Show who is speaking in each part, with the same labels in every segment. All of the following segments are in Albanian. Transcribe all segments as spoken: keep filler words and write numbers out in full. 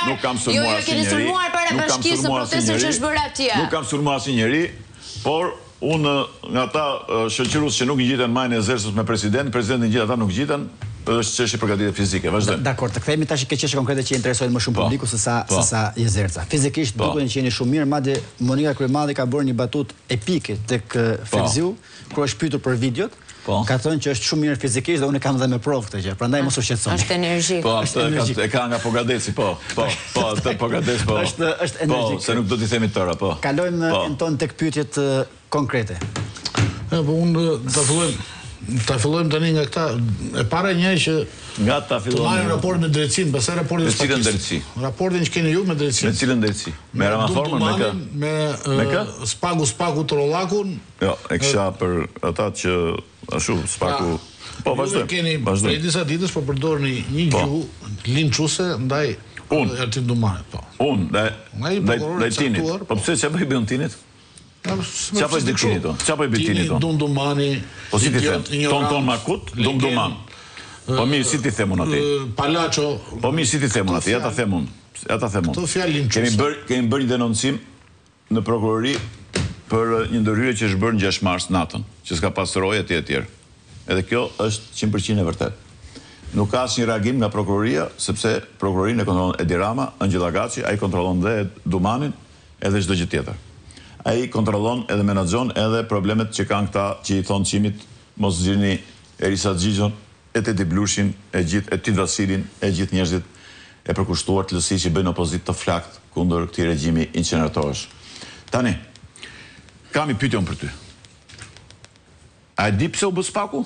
Speaker 1: nuk kam sulmuar asnjëri.
Speaker 2: Jo, jo, keni sulmuar para bashkisë së protestën që është bërë atje.
Speaker 1: Nuk kam sulmuar asnjëri, por unë nga ata shoqërues që nuk ngjiten majën e zërsës me presidentin, presidentin gjithë ata nuk ngjiten, është çështje përgatitje fizike, vazhdojmë.
Speaker 3: Dakor, të kthehemi tash ke çështje konkrete që interesojnë më shumë publiku se sa se sa Jezerca. Fizikisht duken që jeni shumë mirë, madje Monika Kryemalli ka bërë një batutë epike tek Fevziu, kur është pyetur për videot. Ka thënë që është shumë mirë fizikisht dhe unë kam dhe me provë këtë gjë. Prandaj mos u shqetësoni.
Speaker 2: Është energjik.
Speaker 1: Po, është e ka nga Pogadeci, po. Po, po, te Pogadeci, po.
Speaker 3: Është është energjik.
Speaker 1: Po, se nuk do t'i themi tëra, po.
Speaker 3: Kalojmë në ton tek pyetjet konkrete.
Speaker 4: Po unë ta fillojmë Ta fillojmë tani nga këta, e para një që
Speaker 1: nga ta fillojmë.
Speaker 4: Të marrim raport me drejtësinë, pastaj raportin
Speaker 1: me cilën drejtësi?
Speaker 4: Raportin që keni ju me drejtësinë.
Speaker 1: Me cilën drejtësi? Me Ramaformën, me kë?
Speaker 4: Me kë? Spaku Spaku Trollakun.
Speaker 1: Jo, e kisha për ata që ashtu Spaku. Po vazhdojmë.
Speaker 4: Keni prej disa ditësh po përdorni një gjuhë linçuese ndaj Ertin Dumanit, po.
Speaker 1: Unë, ndaj Tinit. Po pse çfarë bëj bën Tinit? Qa po është diktini to? Qa po i bitini to?
Speaker 4: Dum Dumani...
Speaker 1: Po si ti them? Ton ton Makut, Dum Duman. Po mirë, si ti themun ati?
Speaker 4: Palacio...
Speaker 1: Po mirë, si ti themun ati? Ja ta themun. Ja ta themun.
Speaker 4: Këto fjalë linçuese.
Speaker 1: Kemi bërë një denoncim në prokurori për një ndërhyrje që është bërë në gjashtë mars natën, që s'ka pas roje etj etj. Edhe kjo është qind përqind e vërtet. Nuk ka asnjë reagim nga prokuroria, sepse prokurorinë e kontrollon Edi Rama, Angjell Agaçi, ai kontrollon dhe Dumanin edhe çdo gjë tjetër. Ai kontrollon edhe menaxhon edhe problemet që kanë këta që i thon çimit mos xhirni Erisa Xhixhon, e Tedi Blushin, e gjithë e Tid Vasilin, e gjithë njerëzit e përkushtuar të lësi që bëjnë opozitë të flakt kundër këtij regjimi incineratorësh. Tani, kam i pyetjen për ty. A e di pse u bë Spaku?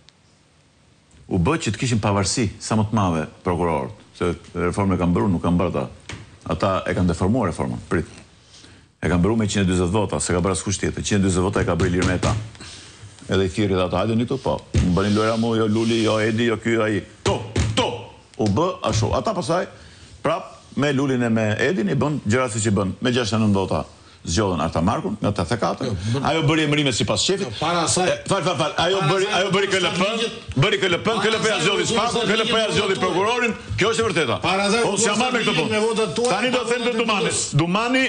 Speaker 1: U bë që të kishin pavarësi sa më të madhe prokurorët, se reformën e kanë bërë, nuk kanë bërë ata. Ata e kanë deformuar reformën. Prit. E kanë bërë me njëqind e dyzet vota, se ka bërë askush tjetër. njëqind e dyzet vota e ka bërë Ilir Meta. Edhe i thirrri ata, hajde këtu, po. Më bëni lojra mu, jo Luli, jo Edi, jo ky, ai. To, to. U bë ashtu. Ata pasaj, prap me Lulin e me Edin i bën gjëra siç i bën. Me gjashtëdhjetë e nëntë vota zgjodhen Arta Markun nga tetëdhjetë e katër. Ajo bëri emërime sipas shefit.
Speaker 4: Para asaj,
Speaker 1: fal fal fal, ajo bëri ajo bëri K L P, bëri K L P, K L P-ja zgjodhi Spakun, K L P-ja zgjodhi prokurorin. Kjo është e vërteta. Po si marr me këtë punë. Tani do të them të Dumanit. Dumani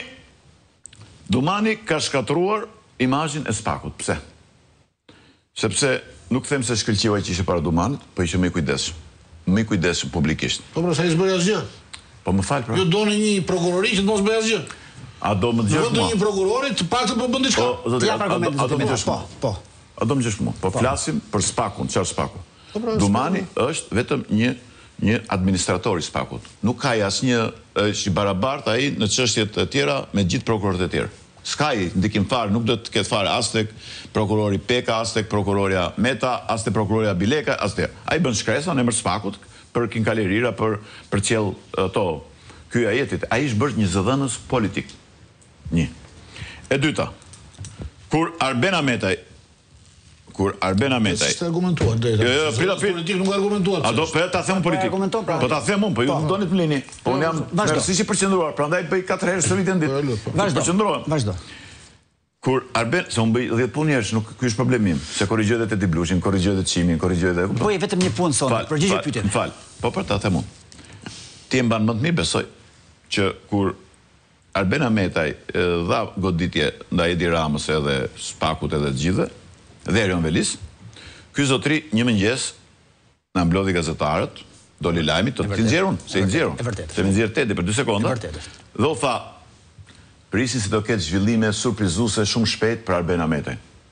Speaker 1: Dumani ka shkatruar imazhin e Spakut. Pse? Sepse nuk them se shkëlqeu ai që ishte para Dumanit, po ishte më i kujdesshëm. Më i kujdesshëm publikisht.
Speaker 4: Po pra sa i bëri asgjë.
Speaker 1: Po më fal pra.
Speaker 4: Ju doni një prokurori që mos bëj asgjë.
Speaker 1: A do më dëgjosh mua?
Speaker 4: Do një prokurori të paktën po bën diçka.
Speaker 1: Po, zoti, a do më dëgjosh mua?
Speaker 3: Po.
Speaker 1: A do më dëgjosh mua? Po flasim për Spakun, çfarë Spaku? Dumani është vetëm një një administrator i Spakut. Nuk ka asnjë është i barabartë ai në çështjet e tjera me gjithë prokurorët e tjerë. S'ka i ndikim fare, nuk do të ketë fare as tek prokurori Peka, as tek prokuroria Meta, as tek prokuroria Bileka, as te. Ai bën shkresa në emër Spakut për kinkalerira, për për cjell ato ky ajetit. Ai është bërë një zëdhënës politik. Një. E dyta. Kur Arbena Metaj kur Arbena Metaj.
Speaker 4: Është argumentuar drejt.
Speaker 1: Jo, jo, prita prit.
Speaker 4: Politik nuk argumentuar.
Speaker 1: A do po ta them politik. Po ta them unë, po ju doni të mlini. Po unë jam rëndësisht i përqendruar, prandaj bëj katër herë së vitin ditë.
Speaker 3: Vazhdo. Vazhdo.
Speaker 1: Kur Arben, se unë bëj dhjetë punë njerëz, nuk ky është problemi im. Se korrigjohet edhe Tedi Blushin, korrigjohet edhe Çimin, korrigjohet edhe.
Speaker 3: Po i vetëm një punë sonë, përgjigje pyetjen.
Speaker 1: Fal. Po për ta them unë. Ti e mban më të mirë besoj që kur Arbena Metaj dha goditje ndaj Edi Ramës edhe Spakut edhe të gjithëve, dhe Erion Velis, ky zotri një mëngjes na mblodhi gazetarët, doli lajmi të të nxjerrun, se i nxjerrun. Se i nxjerr Tedi për dy sekonda. Dhe u tha, prisin se do ketë zhvillime surprizuese shumë shpejt për Arbena Metaj.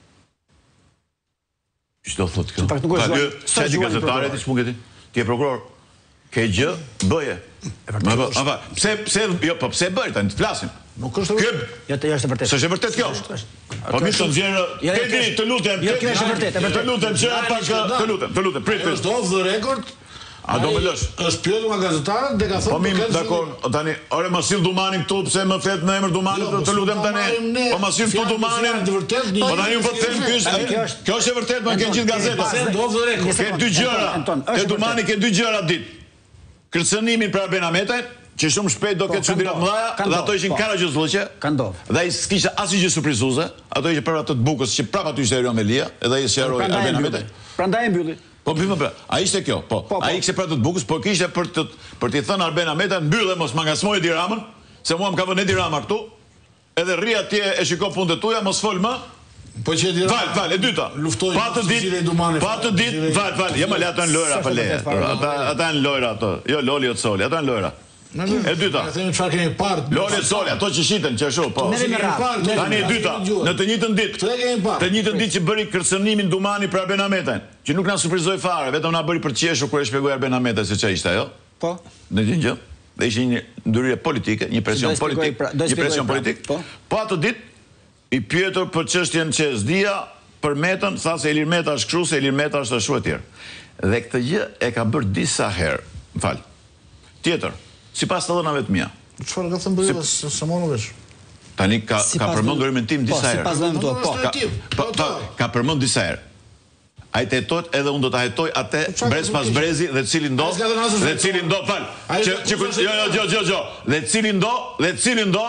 Speaker 1: Çdo thotë kjo? Sa di gazetarët i smugeti? Ti je prokuror. Ke gjë, bëje. Ma pse pse jo, po pse bëri tani të flasim?
Speaker 4: Nuk është vërtet.
Speaker 3: Jo, të është vërtet.
Speaker 1: S'është vërtet kjo. Po mi të nxjerrë, Tedi, të lutem.
Speaker 3: Jo, kjo është vërtet,
Speaker 1: të lutem, që pak, të lutem, të lutem, prit.
Speaker 4: Është off the record.
Speaker 1: A do më lësh?
Speaker 4: Është pyetur nga gazetarët dhe ka thënë.
Speaker 1: Po mi, dakor, tani, ore ma sill Dumanin këtu, pse më flet në emër Dumanit, të lutem tani. Po ma sill këtu Dumanin. Po tani unë po them ky është. Kjo është e vërtet, më kanë gjithë gazetat. Ke dy gjëra. Te Dumani ke dy gjëra ditë. Kërcënimin për Arbena Metaj, që shumë shpejt do ketë çuditëra të mëdha, dhe ato ishin karagjozllëqe.
Speaker 3: Ka ndodhur.
Speaker 1: Dhe ai s'kishte asnjë gjë surprizuese, ato ishte për ato të bukës që prapë aty ishte Erion Velia, edhe ai sqaroi Arbena Metaj.
Speaker 3: Prandaj e mbylli.
Speaker 1: Po, po, a ishte kjo, po, a i kse pra të të bukës, po kishte për të për t'i thënë Arben Ahmeta, mbyllë mos ma ngasmoj Edi Ramën, se mua më ka vënë Edi Rama këtu, edhe rri atje e shiko punët e tuja, mos fol më.
Speaker 4: Po që Edi Rama...
Speaker 1: Val, val, e dyta.
Speaker 4: Luftoj...
Speaker 1: Pa të dit, pa të dit, val, val, jema le ato në lojra, pa leje. Ata në lojra ato, jo Loli o të Soli, ato në lojra. E dyta. Loli o të Soli, ato që shiten, që shu, po. Tani e dyta, në të njëtën dit, të njëtën dit që bëri kërcënimin Dumani për Arben Ahmetajn, që nuk na surprizoi fare, vetëm na bëri për qeshur kur e shpjegoi Arben Ahmeta se ç'a ishte ajo. Po. Në gjë gjë. Dhe ishte një ndërhyrje politike, një presion politik, një presion politik. Po atë ditë i pyetur për çështjen që s'dia për Metën, tha se Ilir Meta është kështu, se Ilir Meta është ashtu etj. Dhe këtë gjë e ka bërë disa herë. M'fal. Tjetër, sipas të dhënave të mia.
Speaker 4: Çfarë ka thënë bëri se monu vesh?
Speaker 1: Tani ka ka përmendur emrin tim disa herë.
Speaker 3: Po, sipas dhënave
Speaker 1: po. Po, ka përmendur disa herë. A i të jetojt edhe unë do të hetoj atë brez pas brezi dhe cilin do, dhe cilin do, fal, që, që, jo, jo, jo, jo, jo, dhe cilin do, dhe cilin do,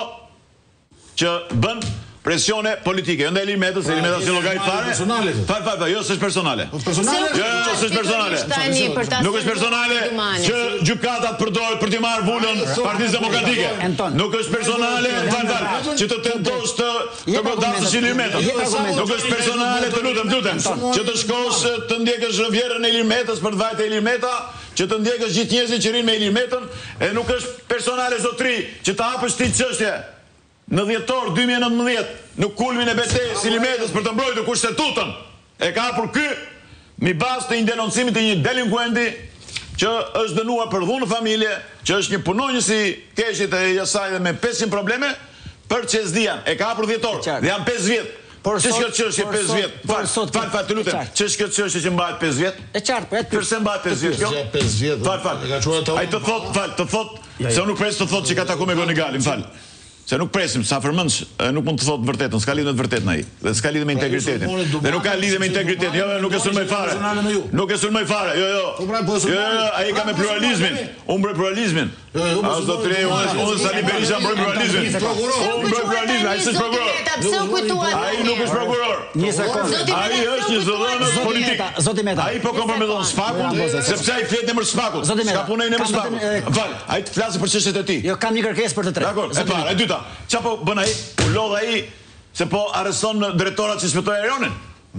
Speaker 1: që bën presione politike. Jo ndaj Ilir Metës, se Ilir Meta si llogarit fare. Fal, fal, fal, jo s'është personale.
Speaker 4: Personale?
Speaker 1: Jo, jo, s'është personale. Nuk është personale që gjykatat përdoret për t'i marrë vulën Partisë Demokratike. Nuk është personale, fal, fal, që të tentosh të të godasësh Ilir Metën. Nuk është personale, të lutem, lutem, që të shkosh të ndjekësh vjerën e Ilir Metës për të vajtë e Ilir Meta, që të ndjekësh gjithë njerëzit që rinë me Ilir Metën, e nuk është personale zotri që të hapësh ti çështje. Në dhjetor dy mijë e nëntëmbëdhjetë, në kulmin e betejës Ilir Metës për të mbrojtur kushtetutën, e ka hapur ky mi bazë të një denoncimit të një delinkuenti që është dënuar për dhunë në familje, që është një punonjës i keshit e jasaj dhe me pesëqind probleme, për çesdian. E ka hapur dhjetor dhe janë pesë vjet. Ç'është kjo çështje pesë vjet? Fal, fal, fal, të lutem. Ç'është kjo çështje që mbahet pesë vjet?
Speaker 3: E qartë, po, e
Speaker 1: pse mbahet pesë vjet kjo?
Speaker 4: pesë vjet.
Speaker 1: Fal, fal. Ai të thot, fal, të thot, se unë nuk pres të thot që ka taku me Gonigalin, fal. Se nuk presim, sa fërmendsh, nuk mund të thotë vërtetën, s'ka lidhje me të vërtetën ai. Dhe s'ka lidhje me integritetin. Dhe nuk ka lidhje me integritetin. Jo, nuk e sulmoj fare. Nuk e sulmoj fare. Jo, jo. Jo, jo, ai ka me pluralizmin. Unë mbroj pluralizmin. As do të rejë, unë Sali Berisha mbroj pluralizmin. Unë mbroj pluralizmin, ai s'është prokuror. Ai nuk është prokuror.
Speaker 3: Një sekondë.
Speaker 1: Ai është një zëdhënës politik.
Speaker 3: Zoti Meta.
Speaker 1: Ai po komprometon Spakun, sepse ai flet emër Spakut. S'ka punë emër Spakut. Fal, ai të flasë për çështjet e tij.
Speaker 3: Jo, kam një kërkesë për të tre.
Speaker 1: Dakor, e para, e dyta. Qa po bën ai? U lodh ai se po arreston drejtorat që shpëtoi Aeronin.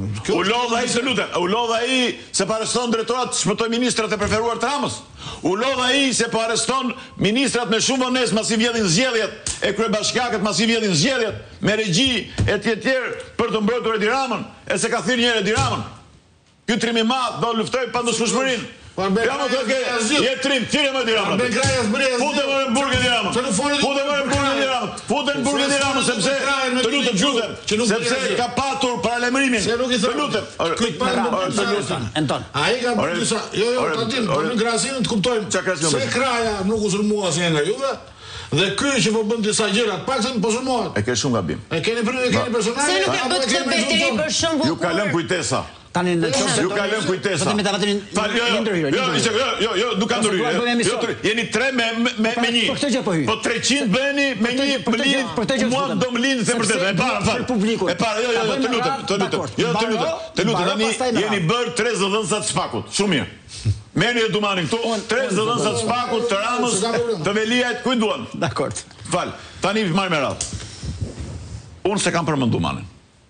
Speaker 1: U lodh ai se lutem. U lodh ai se po arreston drejtorat që shpëtoi ministrat e preferuar të Ramës. U lodh ai se po arreston ministrat me shumë vonesë masi vjedhin zgjedhjet e kryebashkiakët masi vjedhin zgjedhjet me regji etj etj për të mbrojtur Edi Ramën, e se ka thirrë një herë Edi Ramën. Ky trim i madh do luftoj pa ndoshmërinë. Ja më të ke, je trim, tire më Edi Ramën. Fute më në burg Edi Ramën. Fute më në burg Edi Ramën. Fute në burg Edi Ramën, sepse, të lutem, lutem, sepse ka patur paralemrimin. Të lutem. Të lutem.
Speaker 3: Anton.
Speaker 4: A i ka bërë disa, jo, jo, të atim, për në krasimin të kuptojmë, se kraja nuk u sulmua si e nga juve, dhe ky që po bën disa gjëra, pak se po sulmohet.
Speaker 1: E ke shumë gabim.
Speaker 4: E keni personale.
Speaker 2: Se nuk e bët këtë betejë për shumë
Speaker 1: Ju ka lënë kujtesa.
Speaker 3: Tani në çfarë?
Speaker 1: Ju ka lënë kujtesa.
Speaker 3: Zoti Meta vetëm një ndërhyrje.
Speaker 1: Jo, jo, jo, jo, nuk ka ndërhyrje. Jeni tre me me me një.
Speaker 3: Po këtë gjë po hy.
Speaker 1: Po treqind bëheni me një plin. Mua do më lind se vërtet. E para, fal. E para, jo, jo, të lutem, të lutem. Jo, të lutem. Të lutem tani jeni bër tre zëdhënësa të Spakut. Shumë mirë. Merrni e Dumanin këtu, tre zëdhënësa të Spakut, të Ramës, të Veliajt, ku duan?
Speaker 3: Dakor.
Speaker 1: Fal. Tani marr me radhë. Unë se kam përmend Dumanin.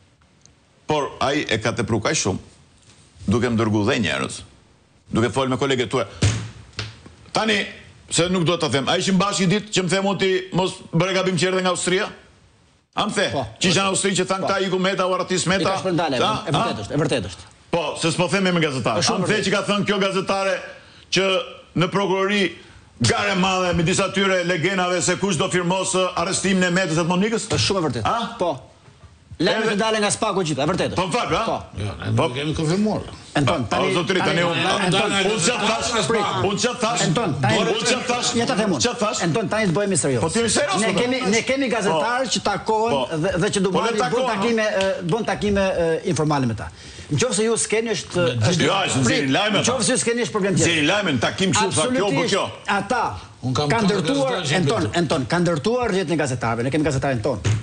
Speaker 1: Por ai e ka tepru kaq shumë, duke më dërgu dhe njerëz, duke folë me kolegët tuaj. Tani, se nuk do të them, a ishim bashkë i ditë që më themu ti mos bëre gabim që erdhe nga Austria? A më the, që isha në Austri që thanë këta iku Meta, u Aratis Meta?
Speaker 3: I ka shpërndale, e vërtet është, e vërtet është.
Speaker 1: Po, se s'po theme me gazetare. A më the që ka thënë kjo gazetare që në prokurori gare madhe me disa tyre legenave se kush do firmosë arrestimin e Metës e të Monikës?
Speaker 3: Është shumë e vërtet. Po. Lajme të dalë nga Spaku gjithë, e vërtetë.
Speaker 1: Po më fal, ha?
Speaker 4: Jo, ne nuk kemi konfirmuar.
Speaker 3: Anton, tani
Speaker 1: zotëri tani unë unë çfarë thash? Unë çfarë thash?
Speaker 3: Anton, tani
Speaker 1: unë çfarë thash?
Speaker 3: Ja ta them unë.
Speaker 1: Çfarë thash?
Speaker 3: Anton, tani të bëhemi serioz.
Speaker 1: Po ti je serioz?
Speaker 3: Ne kemi ne kemi gazetarë që takohen dhe dhe që do marrin bën takime bën takime informale me ta. Nëse ju skeni është është
Speaker 1: jo, është nxjerrin lajme.
Speaker 3: Nëse ju skeni është problem tjetër.
Speaker 1: Nxjerrin lajmin takim kështu sa kjo po kjo.
Speaker 3: Ata kanë ndërtuar Anton, Anton, kanë ndërtuar rrjetin e gazetarëve. Ne kemi gazetarin ton.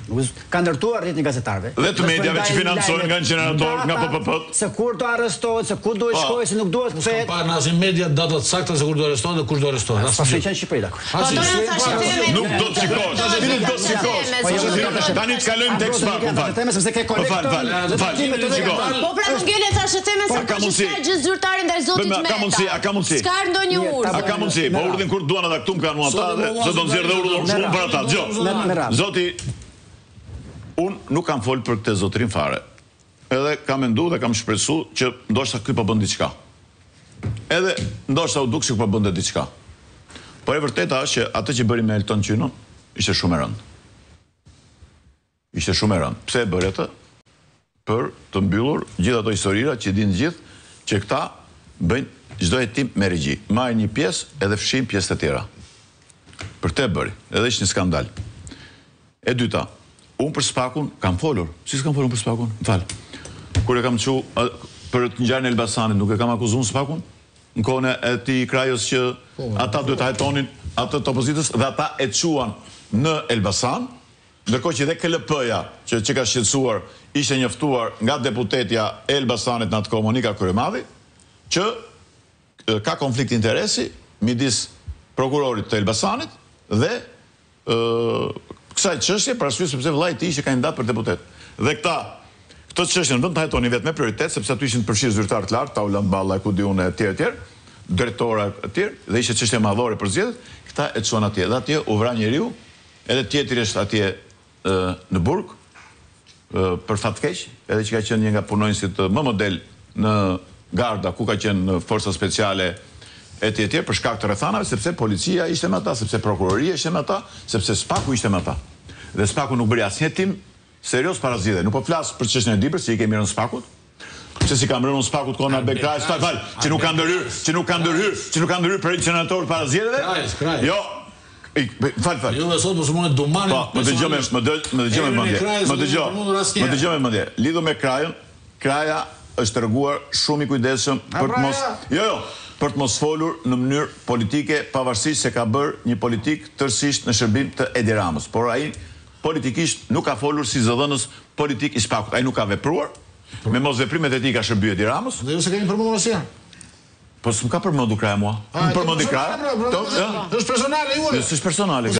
Speaker 3: Ka ndërtuar rritin e gazetarëve.
Speaker 1: Dhe të mediave që financojnë nga incinerator, nga P P P.
Speaker 3: Se kur do arrestohet, se kur do i shkojë, se nuk duhet të kthehet.
Speaker 4: Pa në asnjë media data të sakta se kur do arrestohet dhe kush do arrestohet.
Speaker 3: Pas shqen në Shqipëri dakor.
Speaker 1: Nuk do të shikosh. Ti nuk do të shikosh. Tani të kalojmë tek spaku.
Speaker 3: Teme sepse ke kolektor.
Speaker 1: Fal, fal, fal.
Speaker 2: Po pra nuk ngele thashë teme se ka gjë zyrtare ndaj zotit Meta.
Speaker 1: Ka mundsi, a ka mundsi.
Speaker 2: Ska ndonjë urdhër.
Speaker 1: A ka mundsi, po urdhën kur duan ata këtu më kanë ata dhe se do nxjerr dhe urdhën shumë për ata. Dgjoj. Zoti unë nuk kam folë për këtë zotërin fare. Edhe kam mendu dhe kam shpresu që ndoshta ky po bën diçka. Edhe ndoshta u duk se po bënte diçka. Por e vërteta është që atë që bëri me Elton Qynën ishte shumë e rëndë. Ishte shumë e rëndë. Pse e bëri atë? Për të mbyllur gjithë ato historira që dinë gjithë që këta bëjnë çdo hetim me regji. Marrin një pjesë edhe fshin pjesë të tjera. Për të bëri, edhe ishte një skandal. E dyta, unë për Spakun kam folur. Si s'kam folur për Spakun? Më falë. Kur e kam çu për të ngjarjen e Elbasanit, nuk e kam akuzuar Spakun? Në kohën e ti Krajës që ata duhet ta hetonin atë të opozitës dhe ata e çuan në Elbasan, ndërkohë që dhe K L P-ja që që ka shqetësuar ishte njoftuar nga deputetja e Elbasanit në atë kohë Monika Kryemadhi, që ka konflikt interesi midis prokurorit të Elbasanit dhe kësaj çështje për arsye sepse vllai i tij ishte kandidat për deputet. Dhe këta këtë çështje në vend ta hetonin vetëm me prioritet sepse aty ishin të përfshirë zyrtar të lartë, Taulan Balla, ku di unë e tjerë tjerë, drejtora e tjerë dhe ishte çështje madhore për zgjedhjet, këta e çuan atje. Dhe atje u vra njeriu, edhe tjetri është atje në burg për fat keq, edhe që ka qenë një nga punonjësit më model në garda, ku ka qenë në forca speciale e tjetër tjerë për shkak të rrethanave, sepse policia ishte me ata, sepse prokuroria ishte me ata, sepse Spaku ishte me ata. Dhe Spaku nuk bëri asnjë hetim serios para zgjedhjeve. Nuk po flas për çështjen e Dibrës, që i kemi rënë Spakut. Se si kam rënë Spakut kohën e Albert Krajës, fal, që nuk kanë ndërhyr, që nuk kanë ndërhyr, që nuk kanë ndërhyr për senator para zgjedhjeve. Jo. Fal, fal.
Speaker 4: Jo, sot mos mund të dumani.
Speaker 1: Po, më dëgjoj me më dëgjoj me mendje. Më dëgjoj. Më dëgjoj me mendje. Lidhur me Krajën, Kraja është treguar shumë i kujdesshëm për të mos Jo, jo, për të mos folur në mënyrë politike, pavarësisht se ka bërë një politik tërësisht në shërbim të Edi Ramës. Por ai politikisht nuk ka folur si zëdhënës politik i Spakut. Ai nuk ka vepruar me mos veprimet e tij ka shërbyer Edi Ramës.
Speaker 4: Dhe ju se keni përmendur asnjë.
Speaker 1: Po s'm ka përmendur Kraja mua. Më përmendi Kraja.
Speaker 4: Është personale juaj.
Speaker 1: Është personale.